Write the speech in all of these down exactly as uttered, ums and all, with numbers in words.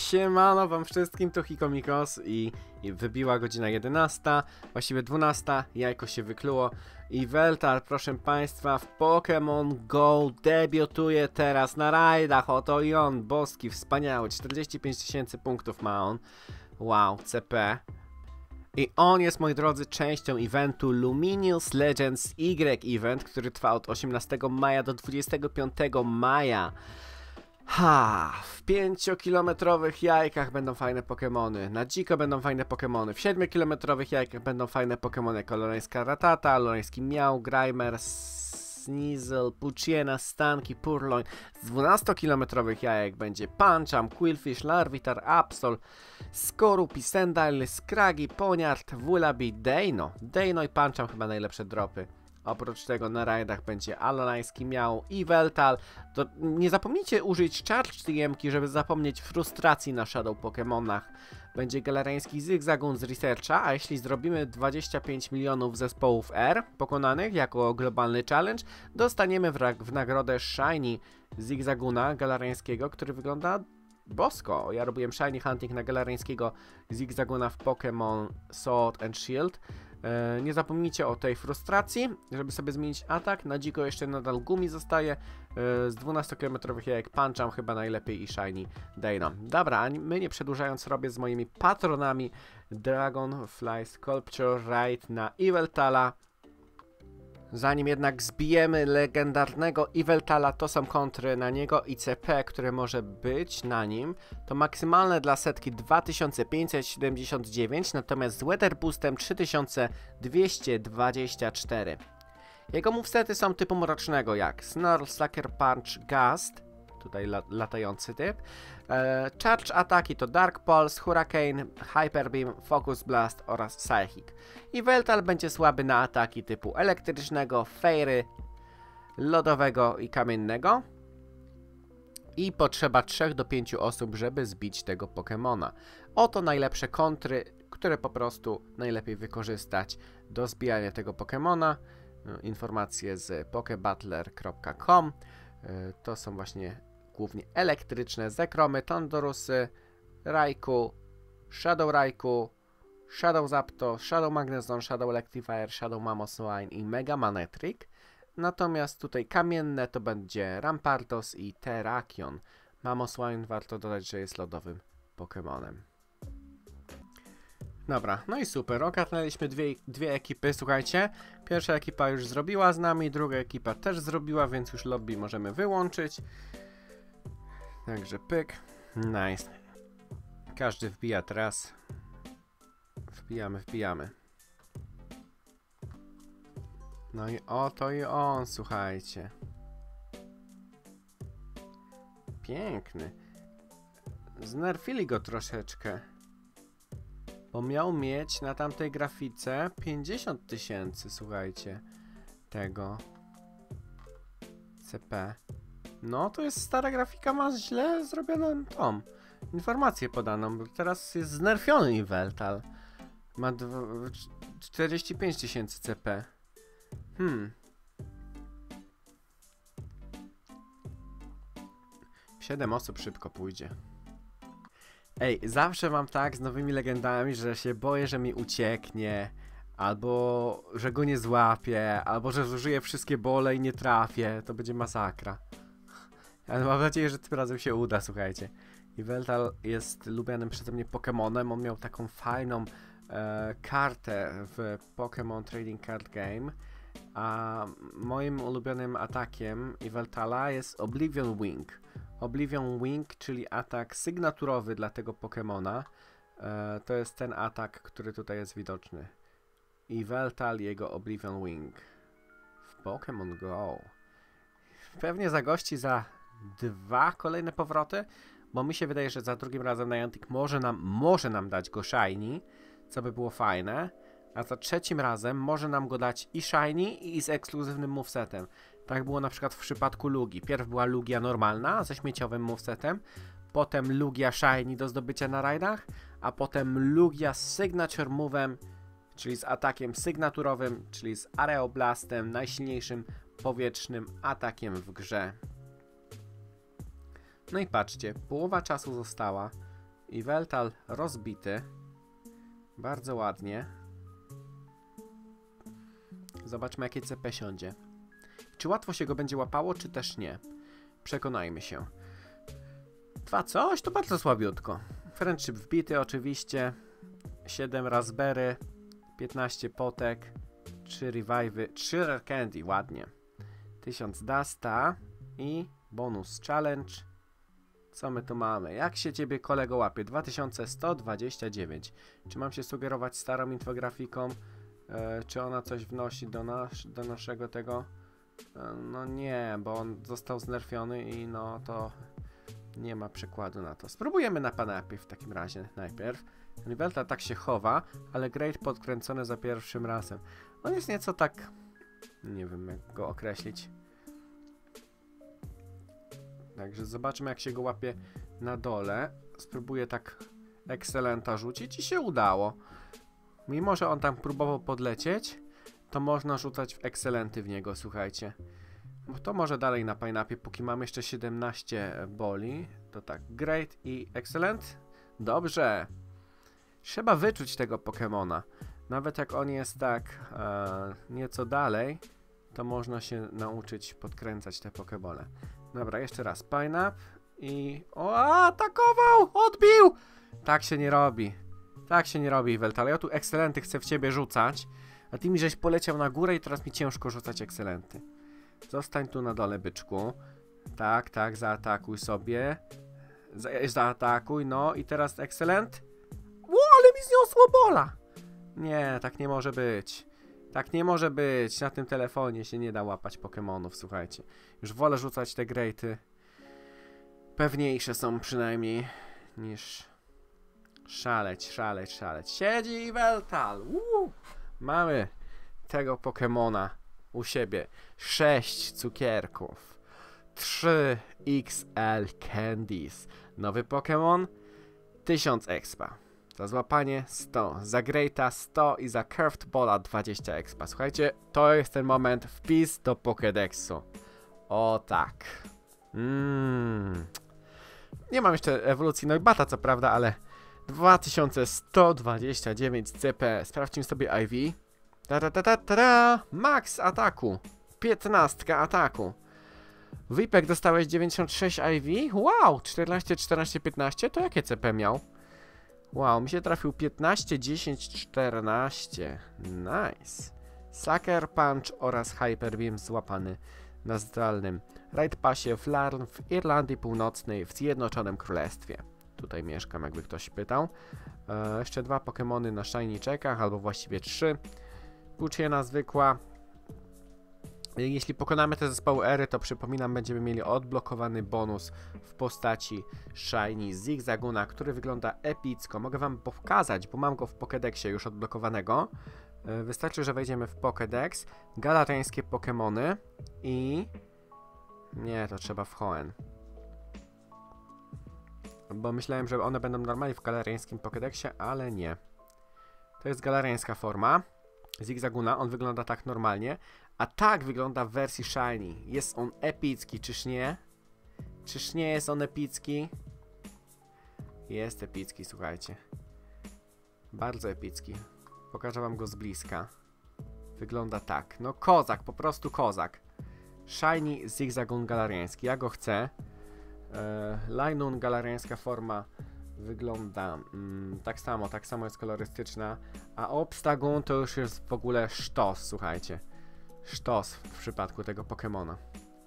Siemano wam wszystkim, to Hikomikos i, i wybiła godzina jedenasta, właściwie dwunasta, jajko się wykluło i Weltal, proszę państwa, w Pokémon Go debiutuje teraz na rajdach. Oto i on, boski, wspaniały, czterdzieści pięć tysięcy punktów ma on, wow, C P. I on jest, moi drodzy, częścią eventu Luminous Legends Y Event, który trwa od osiemnastego maja do dwudziestego piątego maja. Ha, w pięciokilometrowych jajkach będą fajne Pokemony, na dziko będą fajne Pokemony, w siedmiokilometrowych jajkach będą fajne Pokemony jak Alorańska Ratata, Alorański Miau, Grimer, Sneasel, Puchiena, Stanki, Purloin. Z dwunastokilometrowych jajek będzie Pancham, Quillfish, Larvitar, Absol, Skorupi, Sandile, Scraggy, Poniard, Vullaby, Deino. Deino i Pancham chyba najlepsze dropy. Oprócz tego na rajdach będzie Alorański Miau i Weltal. To nie zapomnijcie użyć Charge T M-ki, żeby zapomnieć frustracji na Shadow Pokémonach. Będzie galerański Zigzagoon z Researcha, a jeśli zrobimy dwadzieścia pięć milionów zespołów R pokonanych jako globalny challenge, dostaniemy w, w nagrodę Shiny Zigzagoona galerańskiego, który wygląda bosko. Ja robiłem Shiny Hunting na galerańskiego Zigzagoona w Pokémon Sword and Shield. E, nie zapomnijcie o tej frustracji, żeby sobie zmienić atak. Na dziko jeszcze nadal Gumi zostaje. E, z dwunastokilometrowych jajek Pancham chyba najlepiej i Shiny Deino. Dobra, a my nie przedłużając robię z moimi patronami Dragonfly Sculpture Ride na Yveltala. Zanim jednak zbijemy legendarnego Yveltala, to są kontry na niego i C P, które może być na nim. To maksymalne dla setki dwa tysiące pięćset siedemdziesiąt dziewięć, natomiast z Weather Boostem trzy tysiące dwieście dwadzieścia cztery. Jego movesety są typu mrocznego jak Snarl, Sucker Punch, Gust, tutaj la latający typ. E, charge ataki to Dark Pulse, Hurricane, Hyper Beam, Focus Blast oraz Psychic. I Weltal będzie słaby na ataki typu elektrycznego, Fairy, lodowego i kamiennego. I potrzeba trzech do pięciu osób, żeby zbić tego Pokemona. Oto najlepsze kontry, które po prostu najlepiej wykorzystać do zbijania tego Pokemona. Informacje z pokebattler kropka com. To są właśnie głównie elektryczne Zekromy, Tandorusy, Raikou, Shadow Raikou, Shadow Zapdos, Shadow Magnezone, Shadow Electivire, Shadow Mamoswine i Mega Manectric. Natomiast tutaj kamienne to będzie Rampardos i Terrakion. Mamoswine warto dodać, że jest lodowym Pokemonem. Dobra, no i super, ogarnęliśmy dwie, dwie ekipy, słuchajcie. Pierwsza ekipa już zrobiła z nami, druga ekipa też zrobiła, więc już lobby możemy wyłączyć. Także pyk, nice. Każdy wbija teraz. Wbijamy, wbijamy. No i oto i on, słuchajcie. Piękny. Znerfili go troszeczkę. Bo miał mieć na tamtej grafice pięćdziesiąt tysięcy, słuchajcie, tego C P. No, to jest stara grafika, ma źle zrobioną tą informację podaną, bo teraz jest znerfiony Yveltal. Ma czterdzieści pięć tysięcy C P. Hmm. siedem osób szybko pójdzie. Ej, zawsze mam tak z nowymi legendami, że się boję, że mi ucieknie, albo że go nie złapię, albo że zużyję wszystkie bole i nie trafię. To będzie masakra. Ale mam nadzieję, że tym razem się uda, słuchajcie. Yveltal jest lubianym przeze mnie Pokemonem. On miał taką fajną e, kartę w Pokémon Trading Card Game. A moim ulubionym atakiem Yveltala jest Oblivion Wing. Oblivion Wing, czyli atak sygnaturowy dla tego Pokemona. E, to jest ten atak, który tutaj jest widoczny. Yveltal, jego Oblivion Wing. W Pokémon Go. Pewnie zagości za dwa kolejne powroty, bo mi się wydaje, że za drugim razem Niantic może nam, może nam dać go Shiny, co by było fajne. A za trzecim razem może nam go dać i Shiny, i z ekskluzywnym movesetem. Tak było na przykład w przypadku Lugi. Pierw była Lugia normalna ze śmieciowym movesetem, potem Lugia Shiny do zdobycia na rajdach, a potem Lugia z Signature Move'em, czyli z atakiem sygnaturowym, czyli z Areoblastem, najsilniejszym powietrznym atakiem w grze. No i patrzcie, połowa czasu została. I Weltal rozbity. Bardzo ładnie. Zobaczmy, jakie C P siądzie. Czy łatwo się go będzie łapało, czy też nie? Przekonajmy się. Dwa coś? To bardzo słabiutko. Friendship wbity oczywiście. siedem Raspberry. piętnaście potek. trzy revive'y. trzy Rare Candy. Ładnie. tysiąc Dusta. I bonus challenge. Co my tu mamy? Jak się ciebie kolego łapie? dwa tysiące sto dwadzieścia dziewięć. Czy mam się sugerować starą infografiką? E, czy ona coś wnosi do, nas, do naszego tego? E, no nie, bo on został znerfiony i no to nie ma przykładu na to. Spróbujemy na Panapie w takim razie najpierw. Weltal tak się chowa, ale Great podkręcony za pierwszym razem. On jest nieco tak... nie wiem jak go określić. Także zobaczmy, jak się go łapie na dole. Spróbuję tak Excellenta rzucić i się udało. Mimo że on tam próbował podlecieć, to można rzucać w Excellenty w niego, słuchajcie. Bo to może dalej na Pineapie, póki mam jeszcze siedemnaście boli. To tak, Great i Excellent. Dobrze. Trzeba wyczuć tego Pokemona. Nawet jak on jest tak e, nieco dalej, to można się nauczyć podkręcać te Pokebole. Dobra, jeszcze raz. Pineapple i... O, atakował! Odbił! Tak się nie robi. Tak się nie robi, Weltal. Ja tu Excellenty chcę w ciebie rzucać, a ty mi żeś poleciał na górę i teraz mi ciężko rzucać Excellenty. Zostań tu na dole, byczku. Tak, tak, zaatakuj sobie. Za, zaatakuj, no i teraz Excellent. Ło, ale mi zniosło bola! Nie, tak nie może być. Tak nie może być. Na tym telefonie się nie da łapać Pokemonów, słuchajcie. Już wolę rzucać te Greaty. Pewniejsze są przynajmniej niż szaleć, szaleć, szaleć. Siedzi Weltal. Uuu. Mamy tego Pokemona u siebie. sześć cukierków. trzy X L Candies. Nowy Pokemon. tysiąc expa. Za złapanie sto, za Greata sto i za Curved Balla dwadzieścia expa. Słuchajcie, to jest ten moment, wpis do Pokédexu. O tak. Mm. Nie mam jeszcze ewolucji Noibata, co prawda, ale dwa tysiące sto dwadzieścia dziewięć C P. Sprawdźmy sobie I V. Ta, ta, ta, ta, ta, ta. Max ataku. piętnaście ataku. Wipek dostałeś dziewięćdziesiąt sześć I V. Wow, czternaście, czternaście, piętnaście. To jakie C P miał? Wow, mi się trafił piętnaście, dziesięć, czternaście. Nice. Sucker Punch oraz Hyper Beam złapany na zdalnym Raid Passie w Larn w Irlandii Północnej w Zjednoczonym Królestwie. Tutaj mieszkam, jakby ktoś pytał. E, jeszcze dwa Pokemony na Shiny czekach, albo właściwie trzy. Puchiena zwykła. Jeśli pokonamy te zespoły Ery, to przypominam, będziemy mieli odblokowany bonus w postaci Shiny Zigzaguna, który wygląda epicko. Mogę wam pokazać, bo mam go w Pokédexie już odblokowanego. Wystarczy, że wejdziemy w Pokédex, galariańskie Pokemony i... Nie, to trzeba w Hoenn. Bo myślałem, że one będą normalnie w galariańskim Pokédexie, ale nie. To jest galariańska forma Zigzaguna, on wygląda tak normalnie. A tak wygląda w wersji Shiny. Jest on epicki, czyż nie? Czyż nie jest on epicki? Jest epicki, słuchajcie. Bardzo epicki. Pokażę wam go z bliska. Wygląda tak. No kozak, po prostu kozak. Shiny Zigzagun galariański. Ja go chcę. E, Linoon galariańska forma wygląda mm, tak samo, tak samo jest kolorystyczna. A Obstagoon to już jest w ogóle sztos, słuchajcie. Sztos w przypadku tego Pokemona.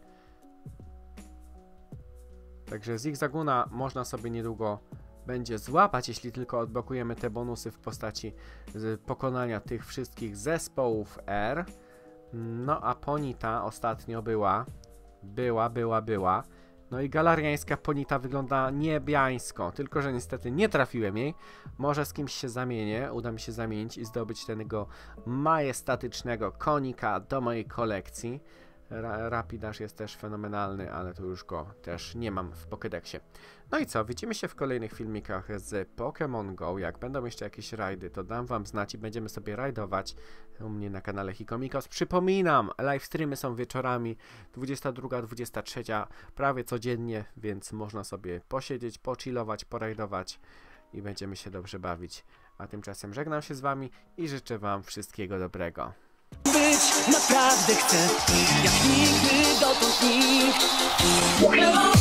Także Zigzaguna można sobie niedługo będzie złapać, jeśli tylko odblokujemy te bonusy w postaci pokonania tych wszystkich zespołów R. No a Ponita ostatnio była. Była, była, była. No i galariańska Ponita wygląda niebiańsko, tylko że niestety nie trafiłem jej. Może z kimś się zamienię, uda mi się zamienić i zdobyć tego majestatycznego konika do mojej kolekcji. Ra Rapidash jest też fenomenalny, ale tu już go też nie mam w Pokédexie. No i co, widzimy się w kolejnych filmikach z Pokémon Go. Jak będą jeszcze jakieś rajdy, to dam wam znać i będziemy sobie rajdować u mnie na kanale Hikomikos. Przypominam, live streamy są wieczorami dwudziesta druga, dwudziesta trzecia prawie codziennie, więc można sobie posiedzieć, pochillować, porajdować. i będziemy się dobrze bawić. A tymczasem żegnam się z wami i życzę wam wszystkiego dobrego. Być naprawdę chcę, jak nigdy dotąd nikt.